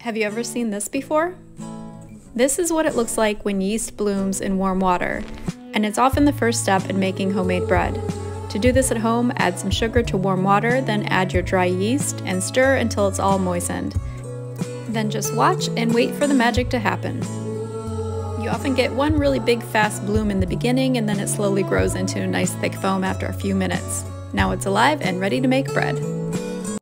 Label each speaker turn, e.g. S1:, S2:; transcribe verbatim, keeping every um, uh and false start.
S1: Have you ever seen this before? This is what it looks like when yeast blooms in warm water, and it's often the first step in making homemade bread. To do this at home, add some sugar to warm water, then add your dry yeast and stir until it's all moistened. Then just watch and wait for the magic to happen. You often get one really big fast bloom in the beginning, and then it slowly grows into a nice thick foam after a few minutes. Now it's alive and ready to make bread.